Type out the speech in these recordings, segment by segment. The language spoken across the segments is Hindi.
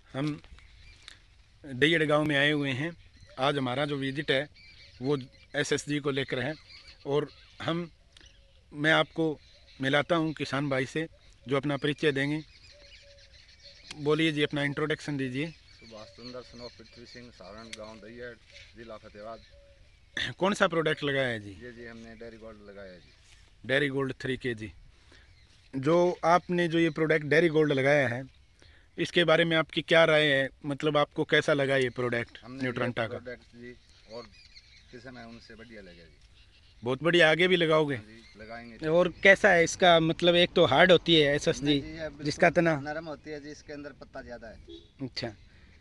हम डैयड़ गांव में आए हुए हैं। आज हमारा जो विजिट है वो एसएसजी को लेकर है और मैं आपको मिलाता हूं किसान भाई से जो अपना परिचय देंगे। बोलिए जी, अपना इंट्रोडक्शन दीजिए। सुभाष चंद्र सन पृथ्वी सिंह, सारण गांव डैयड़, जिला फतेहाबाद। कौन सा प्रोडक्ट लगाया है जी? जी हमने डेयरी गोल्ड लगाया है जी। Dairy gold 3 kg। जो आपने जो ये प्रोडक्ट डेयरी गोल्ड लगाया है इसके बारे में आपकी क्या राय है? मतलब आपको कैसा लगा ये प्रोडक्ट हमने ये न्यूट्रंटा का? प्रोडक्ट जी और किसान है उनसे बढ़िया लगा जी। बहुत बढ़िया, आगे भी लगाओगे? हाँ जी, लगाएंगे। और कैसा है इसका? मतलब एक तो हार्ड होती है एसएसजी जिसका तना नरम होती है जी, इसके अंदर पत्ता ज़्यादा है। अच्छा,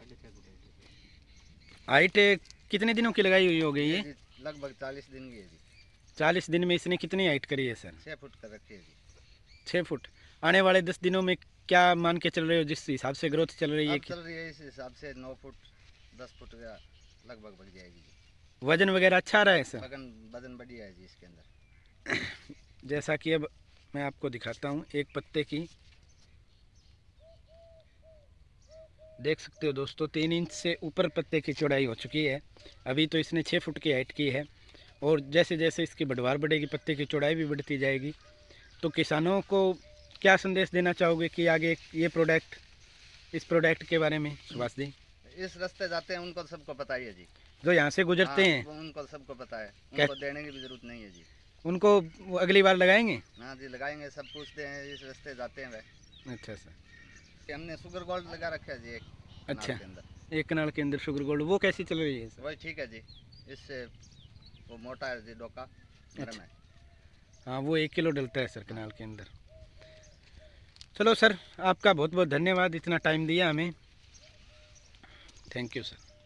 हाइट कितने दिनों की लगाई हुई हो गई ये? लगभग 40 दिन की है जी। 40 दिन में इसने कितनी हाइट करी है सर? 6 फुट का रखी है जी। 6 फुट। आने वाले 10 दिनों में क्या मान के चल रहे हो, जिस हिसाब से ग्रोथ चल रही है? चल रही है इस हिसाब से 9 फुट 10 फुट का लगभग बढ़ जाएगी जी। वजन वगैरह अच्छा रहा है सर? वजन बढ़िया है जी इसके अंदर। जैसा कि अब मैं आपको दिखाता हूँ एक पत्ते की, देख सकते हो दोस्तों 3 इंच से ऊपर पत्ते की चौड़ाई हो चुकी है। अभी तो इसने 6 फुट की हाइट की है और जैसे जैसे इसकी बढ़वार बढ़ेगी पत्ते की चौड़ाई भी बढ़ती जाएगी। तो किसानों को क्या संदेश देना चाहोगे कि आगे इस प्रोडक्ट के बारे में सुभाष जी? इस रास्ते जाते हैं उनको सबको पता ही है जी। जो यहाँ से गुजरते हैं उनको सबको पता है, उनको देने की भी जरूरत नहीं है जी। उनको अगली बार लगाएंगे? हाँ जी लगाएंगे, सब पूछते हैं इस रास्ते जाते हैं वह। अच्छा सर। हमने शुगर गोल्ड लगा रखा है जी एक अच्छा, के अंदर। एक कनाल के अंदर शुगर गोल्ड, वो कैसी चल रही है सर? वही ठीक है जी, इससे वो मोटा है जी, डोका नरम है। हाँ, वो 1 किलो डलता है सर कनाल के अंदर। चलो सर, आपका बहुत बहुत धन्यवाद, इतना टाइम दिया हमें। Thank you sir.